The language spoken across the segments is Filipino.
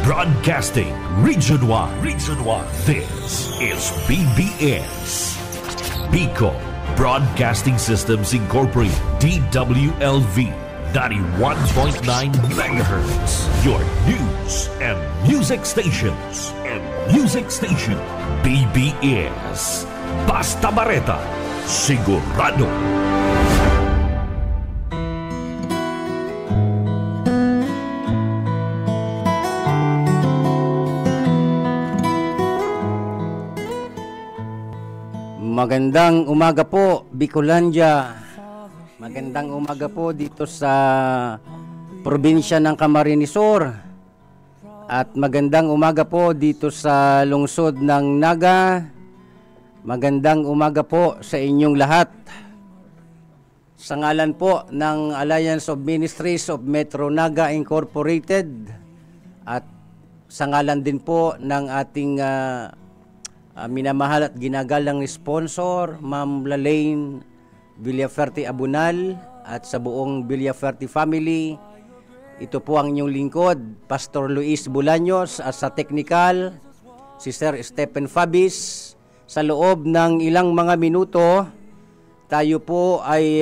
Broadcasting Region 1. Region 1. This is BBS. Bicol Broadcasting Systems Incorporated. DWLV 91.9 MHz. Your news and music stations. BBS. Basta Bareta. Sigurado. Magandang umaga po, Bicolandia. Magandang umaga po dito sa probinsya ng Camarines Sur. At magandang umaga po dito sa lungsod ng Naga. Magandang umaga po sa inyong lahat. Sa ngalan po ng Alliance of Ministries of Metro Naga Incorporated at sa ngalan din po ng ating minamahal at ginagalang sponsor, Ma'am Lalaine Villaferte Abunal at sa buong Villaferte family. Ito po ang inyong lingkod, Pastor Luis Bulaños, at sa technical, si Sir Stephen Fabis. Sa loob ng ilang mga minuto, tayo po ay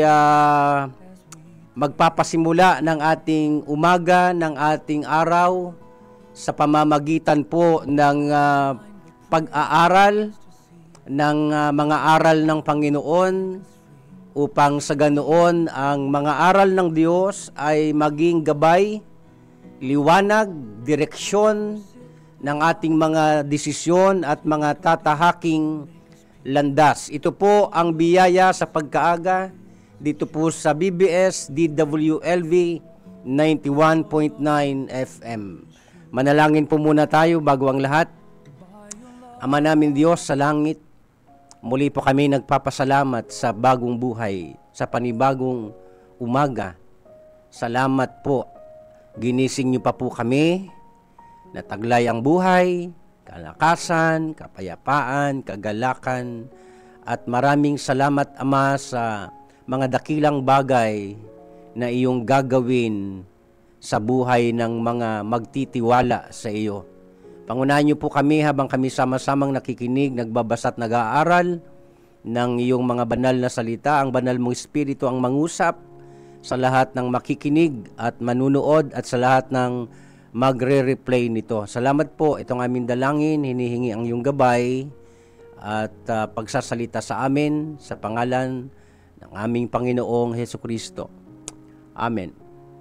magpapasimula ng ating umaga, ng ating araw sa pamamagitan po ng pag-aaral ng mga aral ng Panginoon upang sa ganoon ang mga aral ng Diyos ay maging gabay, liwanag, direksyon ng ating mga desisyon at mga tatahaking landas. Ito po ang biyaya sa pagkaaga dito po sa BBS DWLV 91.9 FM. Manalangin po muna tayo bago ang lahat. Ama namin Diyos sa langit, muli po kami nagpapasalamat sa bagong buhay, sa panibagong umaga. Salamat po, ginising niyo pa po kami, nataglay ang buhay, kalakasan, kapayapaan, kagalakan, at maraming salamat Ama sa mga dakilang bagay na iyong gagawin sa buhay ng mga magtitiwala sa iyo. Pangunahan niyo po kami habang kami sama-samang nakikinig, nagbabasa at nag-aaral ng iyong mga banal na salita. Ang banal mong Espiritu ang mangusap sa lahat ng makikinig at manunood at sa lahat ng magre-replay nito. Salamat po. Itong aming dalangin, hinihingi ang iyong gabay at pagsasalita sa amin sa pangalan ng aming Panginoong Hesukristo. Amen.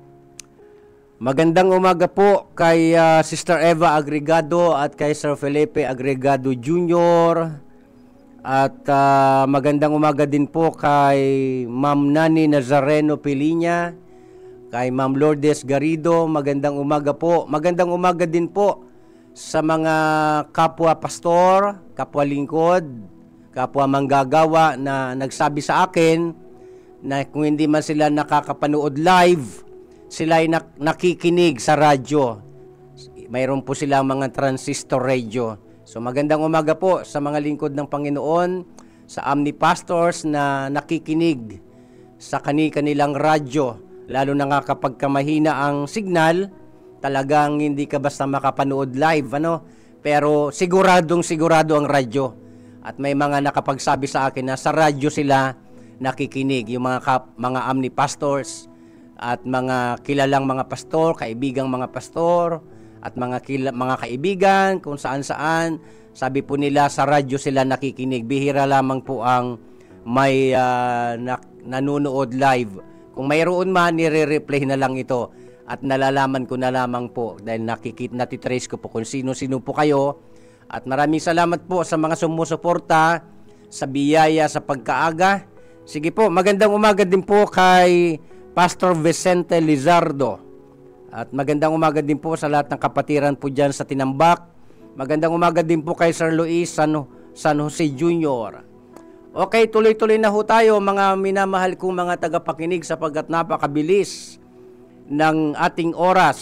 Magandang umaga po kay Sister Eva Agregado at kay Sir Felipe Agregado Jr. At magandang umaga din po kay Ma'am Nani Nazareno Pilinya, kay Ma'am Lourdes Garrido. Magandang umaga po. Magandang umaga din po sa mga kapwa pastor, kapwa lingkod, kapwa manggagawa na nagsabi sa akin na kung hindi man sila nakakapanood live, sila ay nakikinig sa radyo. Mayroon po silang mga transistor radio. So magandang umaga po sa mga lingkod ng Panginoon, sa Omni Pastors na nakikinig sa kanilang radyo. Lalo na nga kapag kamahina ang signal, talagang hindi ka basta makapanood live. Pero sigurado ang radyo. At may mga nakapagsabi sa akin na sa radyo sila nakikinig. Yung mga Omni Pastors at mga kilalang mga pastor, kaibigang mga pastor, at mga kaibigan kung saan-saan. Sabi po nila sa radyo sila nakikinig. Bihira lamang po ang may nanonood live. Kung mayroon man, nire-replay na lang ito. At nalalaman ko na lamang po dahil natitrace ko po kung sino-sino po kayo. At maraming salamat po sa mga sumusuporta sa biyaya sa pagkaaga. Sige po, magandang umaga din po kay Pastor Vicente Lizardo. At magandang umaga din po sa lahat ng kapatiran po dyan sa Tinambak. Magandang umaga din po kay Sir Luis San Jose Jr. Okay, tuloy-tuloy na ho tayo mga minamahal kong mga tagapakinig sapagkat napakabilis ng ating oras.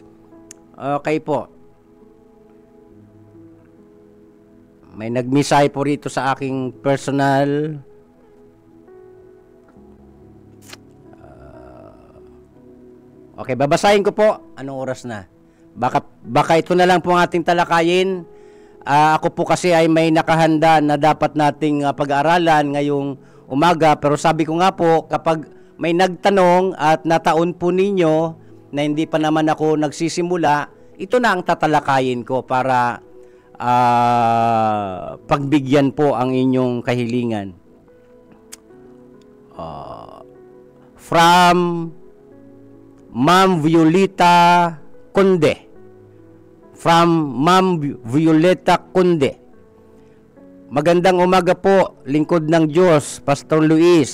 Okay po. May nagmisay po rito sa aking personal. Okay, babasahin ko po. Anong oras na? Baka ito na lang po ang ating talakayin. Ako po kasi ay may nakahanda na dapat nating pag-aaralan ngayong umaga. Pero sabi ko nga po, kapag may nagtanong at nataon po ninyo na hindi pa naman ako nagsisimula, ito na ang tatalakayin ko para pagbigyan po ang inyong kahilingan. From Ma'am Violeta Conde. From Ma'am Violeta Conde. Magandang umaga po, lingkod ng Diyos, Pastor Luis.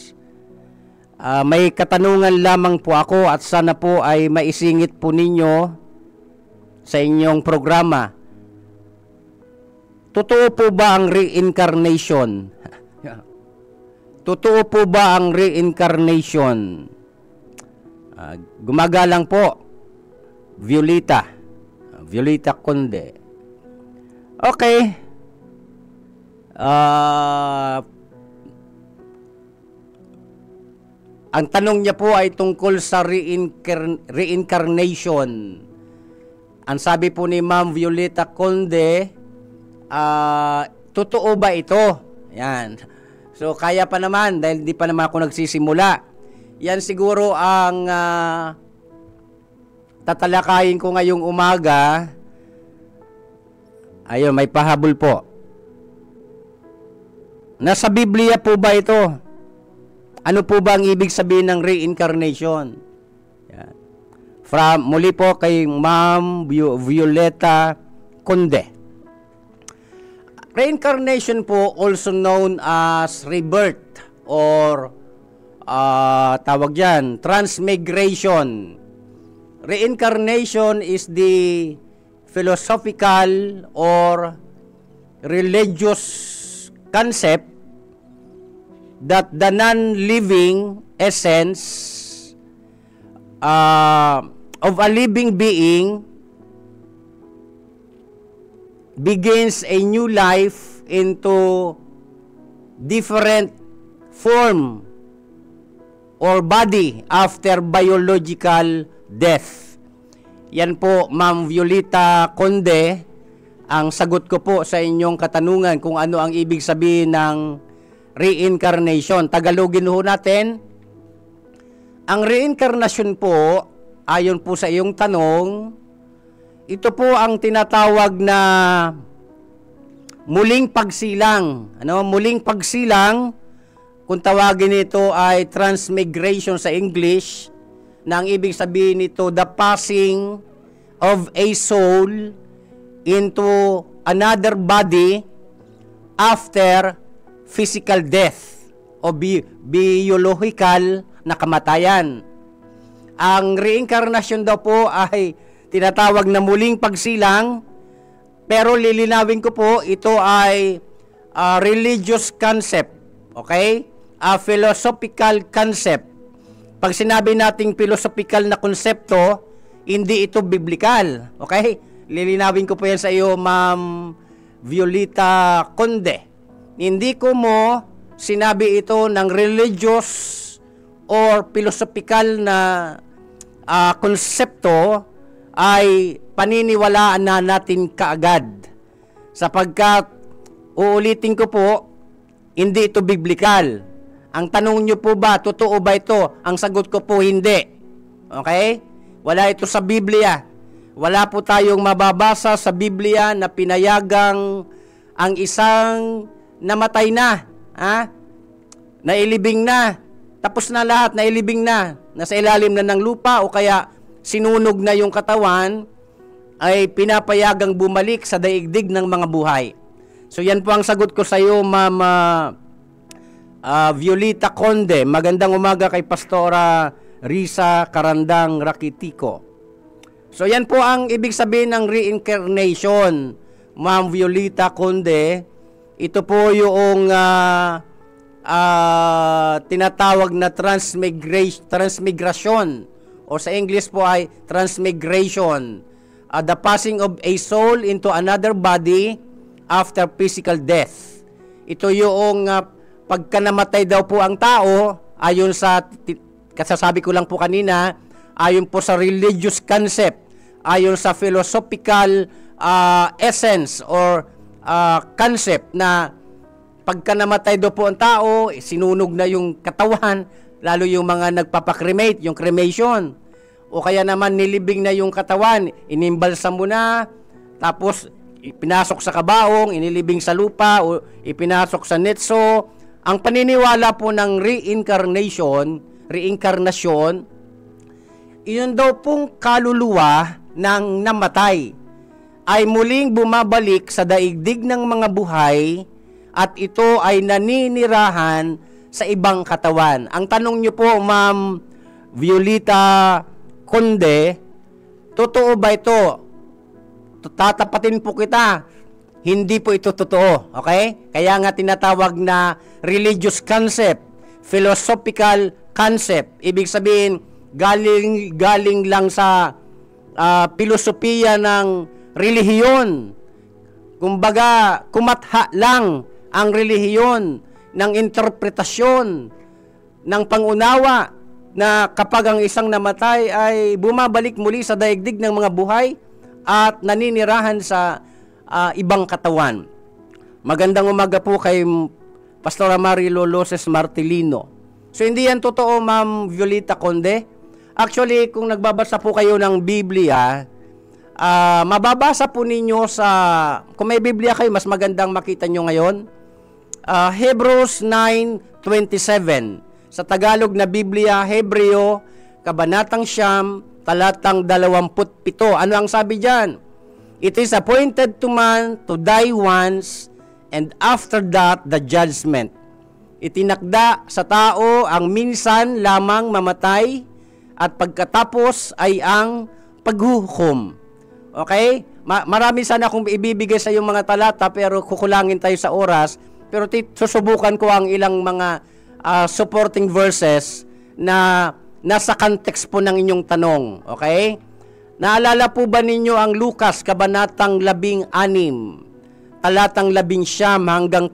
May katanungan lamang po ako at sana po ay maisingit po ninyo sa inyong programa. Totoo po ba ang reincarnation? Totoo po ba ang reincarnation? Gumagalang po, Violeta Conde. Okay. Ang tanong niya po ay tungkol sa reincarnation. Ang sabi po ni Ma'am Violeta Conde, totoo ba ito? Yan. So, kaya pa naman dahil di pa naman ako nagsisimula. Yan siguro ang tatalakayin ko ngayong umaga. Ayun, may pahabol po. Nasa Biblia po ba ito? Ano po ba ang ibig sabihin ng reincarnation? Yan. Muli po kay Ma'am Violeta Conde. Reincarnation po, also known as rebirth or tawag dyan, transmigration. Reincarnation is the philosophical or religious concept that the non-living essence of a living being begins a new life into different form or body after biological death. Yan po, Ma'am Violeta Conde, ang sagot ko po sa inyong katanungan kung ano ang ibig sabihin ng reincarnation. Tagalogin ho natin. Ang reincarnation po, ayon po sa iyong tanong, ito po ang tinatawag na muling pagsilang. Muling pagsilang, kung tawagin ito ay transmigration sa English, na ang ibig sabihin nito, the passing of a soul into another body after physical death o biological na kamatayan. Ang reincarnation daw po ay tinatawag na muling pagsilang, pero lilinawin ko po, ito ay religious concept, okay? A philosophical concept. Pag sinabi nating philosophical na konsepto, hindi ito biblical, okay? Lilinawin ko po yan sa iyo, Ma'am Violeta Conde. Hindi ko mo sinabi ito ng religious or philosophical na konsepto ay paniniwalaan na natin kaagad. Sapagkat, uulitin ko po, hindi ito biblical. Ang tanong nyo po ba, totoo ba ito? Ang sagot ko po, hindi. Okay? Wala ito sa Biblia. Wala po tayong mababasa sa Biblia na pinayagang ang isang namatay na, nailibing na, tapos na lahat, nailibing na, nasa ilalim na ng lupa o kaya sinunog na yung katawan, ay pinapayagang bumalik sa daigdig ng mga buhay. So yan po ang sagot ko sa iyo, Ma'am Violeta Conde. Magandang umaga kay Pastora Risa Karandang Rakitiko. So yan po ang ibig sabihin ng reincarnation, Ma'am Violeta Conde. Ito po yung tinatawag na transmigration o sa English po ay transmigration. The passing of a soul into another body after physical death. Ito yung pagka namatay daw po ang tao, ayon sa kasasabi ko lang po kanina, ayon po sa religious concept, ayon sa philosophical essence or concept na pagka namatay daw po ang tao, sinunog na yung katawan, lalo yung mga nagpapakremate, yung cremation. O kaya naman nilibing na yung katawan, inimbalsa mo na, tapos ipinasok sa kabaong, inilibing sa lupa, o ipinasok sa netso. Ang paniniwala po ng reincarnation, iyon daw pong kaluluwa ng namatay ay muling bumabalik sa daigdig ng mga buhay at ito ay naninirahan sa ibang katawan. Ang tanong niyo po, Ma'am Violeta Conde, totoo ba ito? Tatapatin po kita. Hindi po ito totoo. Okay? Kaya nga tinatawag na religious concept, philosophical concept. Ibig sabihin, galing lang sa filosofiya ng relihiyon. Kumbaga, kumatha lang ang relihiyon ng interpretasyon, ng pangunawa na kapag ang isang namatay ay bumabalik muli sa daigdig ng mga buhay at naninirahan sa ibang katawan. Magandang umaga po kay Pastora Marilo Loses Martilino. So hindi yan totoo, Ma'am Violeta Conde. Actually, kung nagbabasa po kayo ng Biblia, mababasa po ninyo sa, kung may Biblia kayo, mas magandang makita nyo ngayon, Hebrews 9:27. Sa Tagalog na Biblia, Hebreo, Kabanatang 9, talatang 27. Ano ang sabi diyan? It is appointed to man to die once, and after that, the judgment. Itinakda sa tao ang minsan lamang mamatay, at pagkatapos ay ang paghuhukom. Okay? Marami sana akong ibibigay sa yung mga talata, pero kukulangin tayo sa oras. Pero susubukan ko ang ilang mga supporting verses na nasa context po ng inyong tanong. Okay? Naalala po ba ninyo ang Lucas, Kabanatang 16, talatang 19 hanggang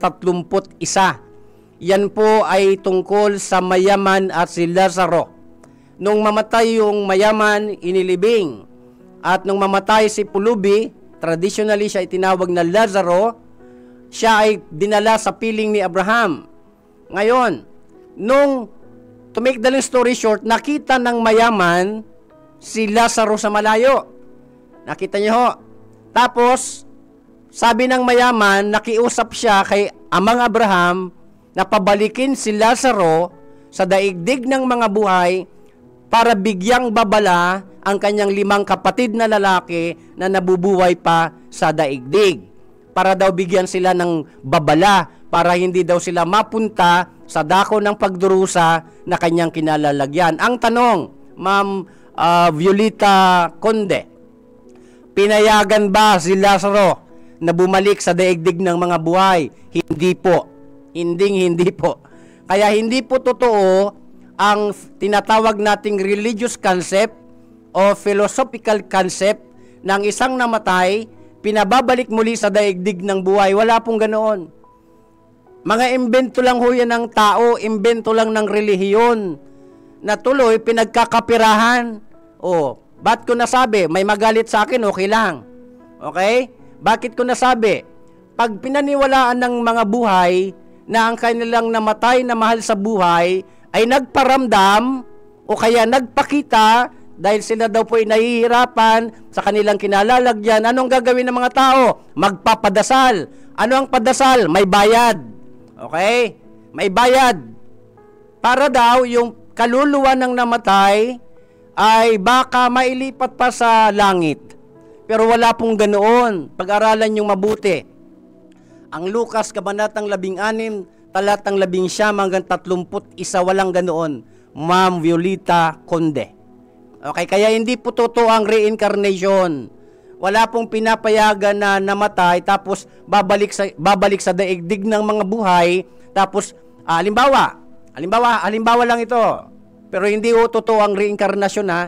31? Yan po ay tungkol sa mayaman at si Lazaro. Nung mamatay yung mayaman, inilibing. At nung mamatay si pulubi, traditionally siya itinawag na Lazaro, siya ay dinala sa piling ni Abraham. Ngayon, nung, to make the long story short, nakita ng mayaman si Lazaro sa malayo. Nakita niyo ho. Tapos, sabi ng mayaman, nakiusap siya kay Amang Abraham na pabalikin si Lazaro sa daigdig ng mga buhay para bigyang babala ang kanyang 5 kapatid na lalaki na nabubuhay pa sa daigdig. Para daw bigyan sila ng babala, para hindi daw sila mapunta sa dako ng pagdurusa na kanyang kinalalagyan. Ang tanong, Ma'am Violeta Conde, pinayagan ba si Lazaro na bumalik sa daigdig ng mga buhay? Hindi po. Hindi po. Kaya hindi po totoo ang tinatawag nating religious concept o philosophical concept ng isang namatay, pinababalik muli sa daigdig ng buhay. Wala pong ganoon. Mga imbento lang ho yan ng tao, imbento lang ng relihiyon na tuloy pinagkakapirahan. Ba't ko nasabi? May magalit sa akin, okay lang. Okay? Bakit ko nasabi? Pag pinaniwalaan ng mga buhay na ang kanilang namatay na mahal sa buhay ay nagparamdam o kaya nagpakita dahil sila daw po ay nahihirapan sa kanilang kinalalagyan, anong gagawin ng mga tao? Magpapadasal. Ano ang padasal? May bayad. Okay? May bayad. Para daw yung kaluluwa ng namatay ay baka mailipat pa sa langit. Pero wala pong ganoon. Pag-aralan yung mabuti. Ang Lucas, Kabanatang 16, talatang 19 hanggang 31, walang ganoon. Ma'am Violeta Conde. Okay, kaya hindi po totoo ang reincarnation. Wala pong pinapayagan na namatay tapos babalik sa daigdig ng mga buhay tapos halimbawa lang ito. Pero hindi po totoo ang reincarnation na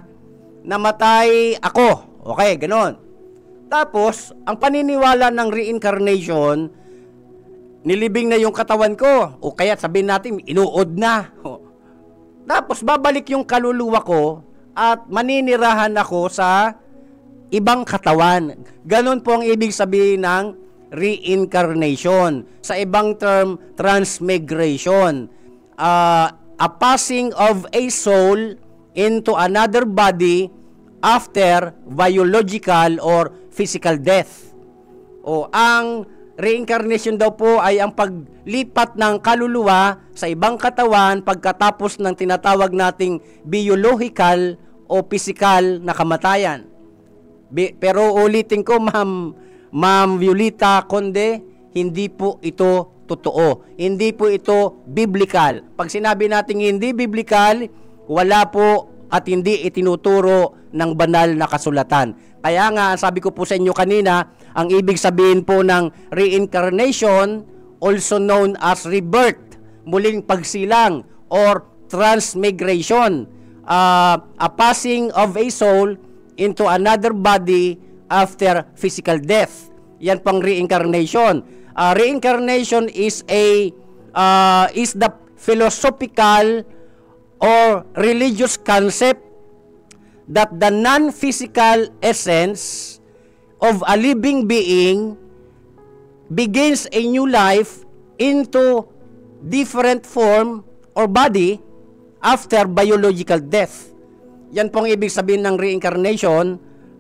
namatay ako. Okay, ganoon. Tapos ang paniniwala ng reincarnation, nilibing na yung katawan ko o kaya sabihin natin inuod na. Tapos babalik yung kaluluwa ko at maninirahan ako sa ibang katawan. Ganon po ang ibig sabihin ng reincarnation. Sa ibang term, transmigration. A passing of a soul into another body after biological or physical death. O ang reincarnation daw po ay ang paglipat ng kaluluwa sa ibang katawan pagkatapos ng tinatawag nating biological o physical na kamatayan. Pero ulitin ko, Ma'am Violeta Conde, hindi po ito totoo. Hindi po ito biblical. Pag sinabi nating hindi biblical, wala po at hindi itinuturo ng banal na kasulatan. Kaya nga, sabi ko po sa inyo kanina, ang ibig sabihin po ng reincarnation, also known as rebirth, muling pagsilang, or transmigration, a passing of a soul into another body after physical death. Yan pang reincarnation. Reincarnation is the philosophical or religious concept that the non-physical essence of a living being begins a new life into different form or body after biological death. Yan pong ibig sabihin ng reincarnation,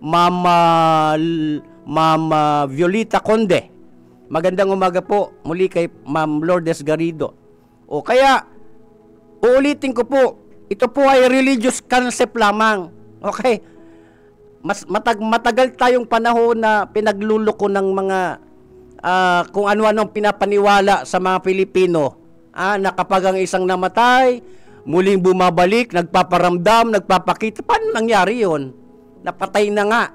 Ma'am Violeta Conde. Magandang umaga po muli kay Ma'am Lourdes Garrido. O kaya, uulitin ko po, ito po ay religious concept lamang. Okay? Matagal tayong panahon na pinagluloko ng mga kung ano-anong pinapaniwala sa mga Pilipino. Na kapag ang isang namatay, muling bumabalik, nagpaparamdam, nagpapakita. Paano nangyari yun? Napatay na nga.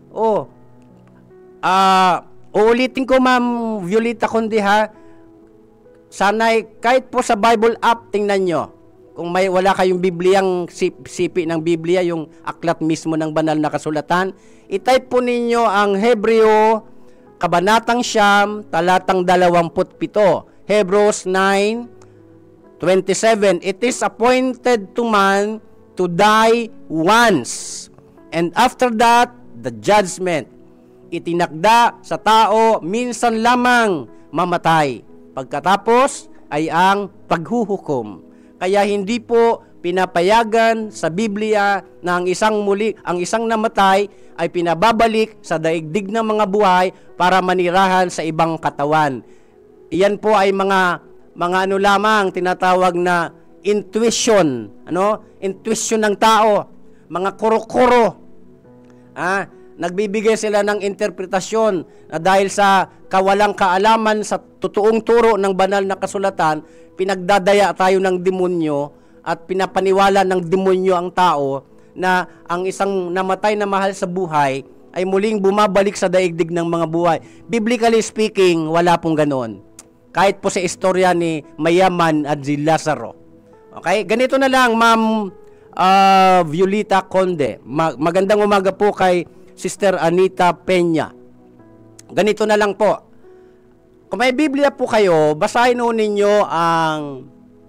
Uulitin ko, Ma'am Violeta Conde, ha? Sana'y kahit po sa Bible app, tingnan nyo. Kung wala kayong Bibliyang sipi ng Biblia, yung aklat mismo ng banal na kasulatan, itype po ninyo ang Hebreo, Kabanatang 9, talatang 27. Hebrews 9:27. It is appointed to man to die once, and after that, the judgment. Itinakda sa tao minsan lamang mamatay. Pagkatapos ay ang paghuhukom. Kaya hindi po pinapayagan sa Biblia na ang isang namatay ay pinababalik sa daigdig ng mga buhay para manirahan sa ibang katawan. Iyan po ay mga ano lamang tinatawag na intuition, intuition ng tao, mga kuro-kuro. Nagbibigay sila ng interpretasyon na dahil sa kawalang kaalaman sa totoong turo ng banal na kasulatan, pinagdadaya tayo ng demonyo at pinapaniwala ng demonyo ang tao na ang isang namatay na mahal sa buhay ay muling bumabalik sa daigdig ng mga buhay. Biblically speaking, wala pong ganoon. Kahit po sa istorya ni Mayaman at si Lazaro. Okay? Ganito na lang, Ma'am Violeta Conde. Magandang umaga po kay Sister Anita Peña. Ganito na lang po. Kung may Biblia po kayo, basahin ho ninyo ang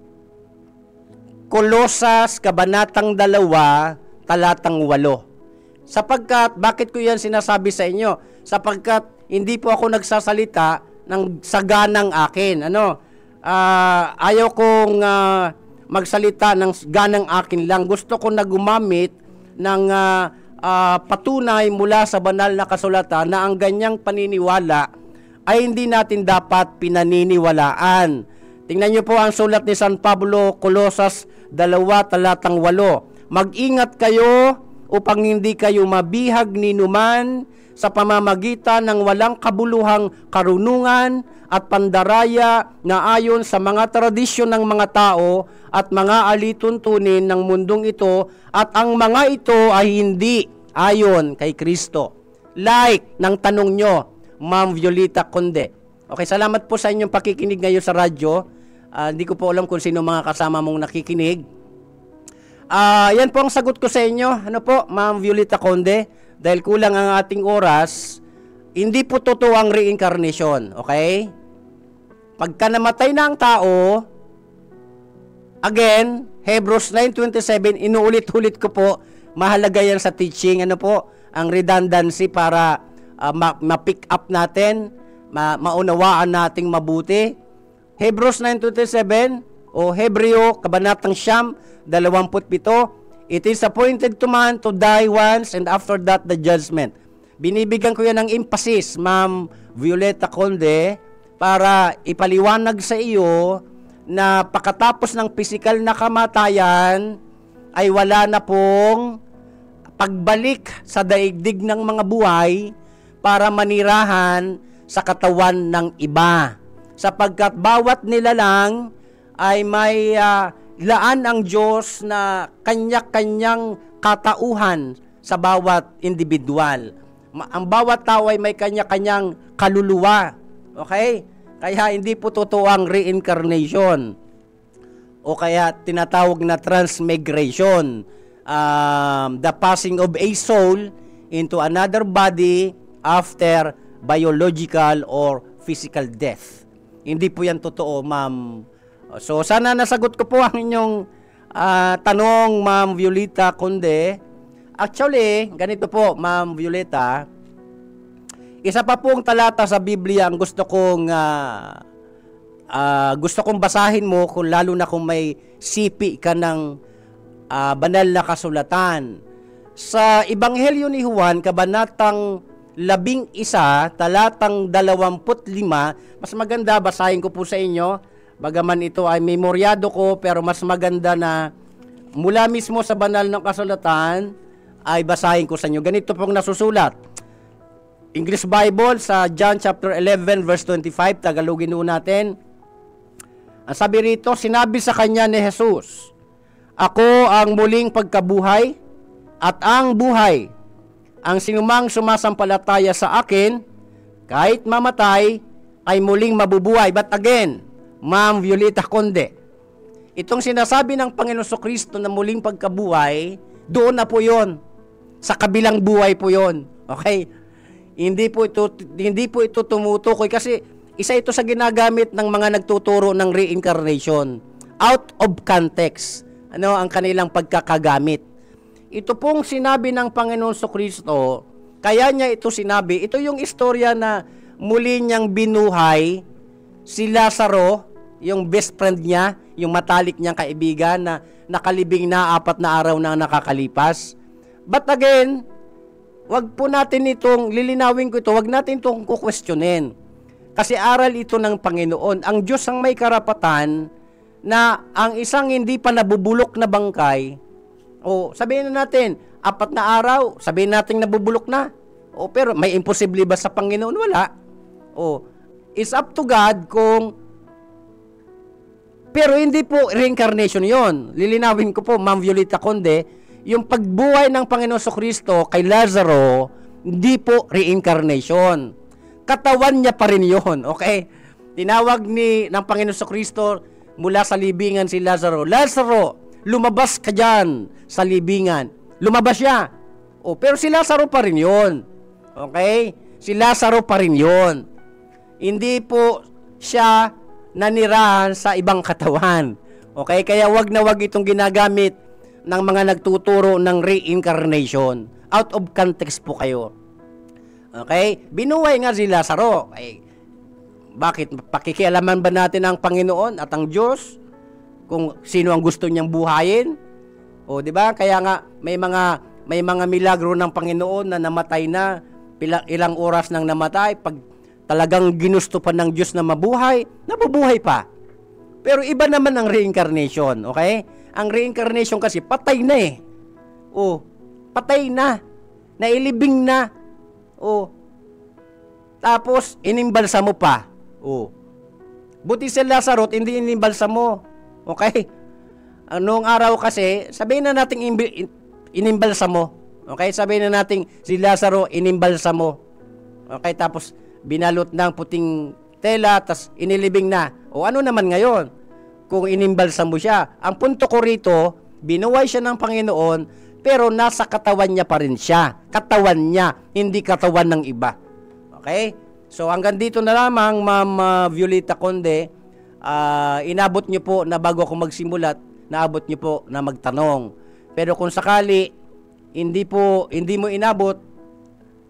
Kolosas, Kabanatang 2, talatang 8. Sapagkat, bakit ko yan sinasabi sa inyo? Sapagkat, hindi po ako nagsasalita ng saganang akin. Ayaw kong magsalita ng ganang akin lang. Gusto ko na gumamit ng patunay mula sa banal na kasulatan na ang ganyang paniniwala ay hindi natin dapat pinaniniwalaan. Tingnan niyo po ang sulat ni San Pablo, Kolosas 2, talatang 8. Mag-ingat kayo upang hindi kayo mabihag ni numan sa pamamagitan ng walang kabuluhang karunungan at pandaraya na ayon sa mga tradisyon ng mga tao at mga alituntunin ng mundong ito, at ang mga ito ay hindi ayon kay Kristo. Like ng tanong nyo, Ma'am Violeta Conde. Okay, salamat po sa inyong pakikinig ngayon sa radyo. Hindi ko po alam kung sino mga kasama mong nakikinig. Yan po ang sagot ko sa inyo. Ano po, Ma'am Violeta Conde? Dahil kulang ang ating oras, hindi po totoo ang reincarnation. Okay? Pagka namatay na ang tao, again, Hebrews 9:27, inuulit-ulit ko po, mahalaga yan sa teaching. Ano po? ang redundancy para ma-pick up natin, maunawaan nating mabuti. Hebrews 9:27 o Hebreo Kabanatang 27, it is appointed to man to die once and after that the judgment. Binibigyan ko yan ng emphasis, Ma'am Violeta Conde, para ipaliwanag sa iyo na pagkatapos ng pisikal na kamatayan ay wala na pong pagbalik sa daigdig ng mga buhay para manirahan sa katawan ng iba. Sapagkat bawat nilalang ay may laan ang Diyos na kanya-kanyang katauhan sa bawat individual. Ang bawat tao ay may kanya-kanyang kaluluwa. Okay? Kaya hindi po totoo ang reincarnation o kaya tinatawag na transmigration. The passing of a soul into another body after biological or physical death. Hindi po yan totoo, ma'am. So, sana nasagot ko po ang inyong tanong, Ma'am Violeta Conde. Actually, ganito po, Ma'am Violeta, isa pa pong talata sa Biblia ang gusto kong basahin mo, kung lalo na kung may sipi ka ng banal na kasulatan. Sa Ebanghelyo ni Juan, kabanatang 11, talatang 25, mas maganda basahin ko po sa inyo. Bagaman ito ay memoryado ko, pero mas maganda na mula mismo sa banal ng kasulatan ay basahin ko sa inyo. Ganito pong nasusulat. English Bible sa John chapter 11 verse 25, Tagalogin po natin. Ang sabi rito, sinabi sa kanya ni Jesus, ako ang muling pagkabuhay at ang buhay. Ang sinumang sumasampalataya sa akin, kahit mamatay, ay muling mabubuhay. But again, Ma'am Violeta Conde, itong sinasabi ng Panginoon Kristo na muling pagkabuhay, doon na po yon. Sa kabilang buhay po yon. Okay? Hindi po ito tumutukoy kasi isa ito sa ginagamit ng mga nagtuturo ng reincarnation. Out of context. Ano ang kanilang pagkakagamit. Ito pong sinabi ng Panginoon Kristo, kaya niya ito sinabi, ito yung istorya na muli niyang binuhay si Lazaro, yung best friend niya, yung matalik niyang kaibigan na nakalibing na 4 na araw na nakakalipas. But again, wag po natin itong, lilinawin ko ito, wag natin itong kukwestiyonin. Kasi aral ito ng Panginoon. Ang Diyos ang may karapatan na ang isang hindi pa nabubulok na bangkay, o sabihin na natin, 4 na araw, sabihin natin nabubulok na. O pero may imposible ba sa Panginoon? Wala. O, it's up to God kung, pero hindi po reincarnation yon. Lilinawin ko po, Ma'am Violeta Conde, yung pagbuhay ng Panginoon Kristo kay Lazaro, hindi po reincarnation. Katawan niya pa rin yun, okay? Tinawag ng Panginoon Kristo mula sa libingan si Lazaro, Lazaro, lumabas ka dyan sa libingan. Lumabas siya. O, pero si Lazaro pa rin yun. Okay? Si Lazaro pa rin yun. Hindi po siya nanirahan sa ibang katawan. Okay? Kaya wag na wag itong ginagamit ng mga nagtuturo ng reincarnation. Out of context po kayo. Okay? Binuhay nga si Lazaro. Ay, bakit? Pakikialaman ba natin ang Panginoon at ang Diyos kung sino ang gusto niyang buhayin? O, di ba? Kaya nga may mga milagro ng Panginoon na namatay na, ilang oras nang namatay, pag talagang ginusto pa ng Diyos na mabuhay, nabubuhay pa. Pero iba naman ang reincarnation, okay? Ang reincarnation kasi patay na eh. O, patay na. Nailibing na. O, tapos inimbalsa mo pa. O, buti si Lazaro, hindi inimbalsa mo. Okay? Noong araw kasi, sabihin na natin inimbalsa mo. Okay? Sabihin na natin si Lazaro inimbalsa mo. Okay? Tapos binalot ng puting tela, tas inilibing na. O ano naman ngayon? Kung inimbalsa mo siya. Ang punto ko rito, binuhay siya ng Panginoon, pero nasa katawan niya pa rin siya. Katawan niya, hindi katawan ng iba. Okay? So hanggang dito na lamang, Ma'am Violeta Conde. Inabot niyo po na bago ako magsimulat, naabot niyo po na magtanong. Pero kung sakali hindi mo inabot,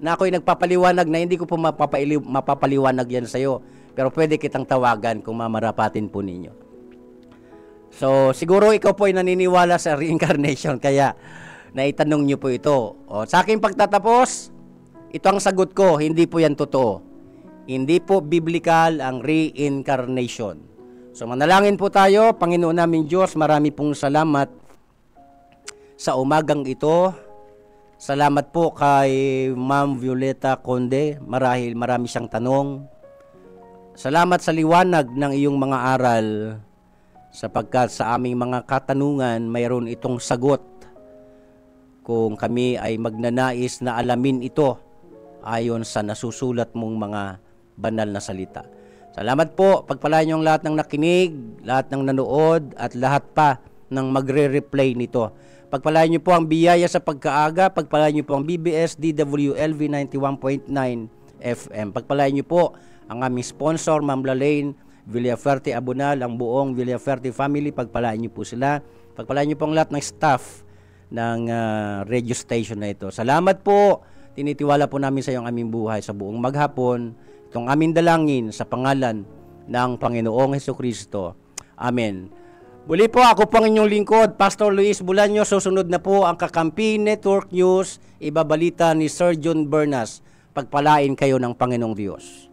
na ako'y nagpapaliwanag na hindi ko po mapapaliwanag yan sa iyo. Pero pwede kitang tawagan kung mamarapatin po ninyo. So, siguro ikaw po ay naniniwala sa reincarnation, kaya naitanong nyo po ito. O, sa aking pagtatapos, ito ang sagot ko, hindi po yan totoo. Hindi po biblical ang reincarnation. So, manalangin po tayo. Panginoon namin Diyos, marami pong salamat sa umagang ito. Salamat po kay Ma'am Violeta Conde. Marami siyang tanong. Salamat sa liwanag ng iyong mga aral, sapagkat sa aming mga katanungan mayroon itong sagot kung kami ay magnanais na alamin ito ayon sa nasusulat mong mga banal na salita. Salamat po, pagpalain niyo ang lahat ng nakinig, lahat ng nanood, at lahat pa ng magre-replay nito. Pagpalain niyo po ang biyaya sa pagkaaga, pagpalain niyo po ang BBS DWLV 91.9 FM. Pagpalain niyo po ang aming sponsor, Ma'am Lalaine Villaferte Abunal, ang buong Villaferte family, pagpalain niyo po sila. Pagpalain niyo po ang lahat ng staff ng radio station na ito. Salamat po. Tinitiwala po namin sa iyo ang aming buhay sa buong maghapon. Itong aming dalangin sa pangalan ng Panginoong Hesukristo. Amen. Muli po, ako po ang inyong lingkod, Pastor Luis Bulanyo. Susunod na po ang Kakampi Network News, ibabalita ni Sir John Bernas. Pagpalain kayo ng Panginoong Diyos.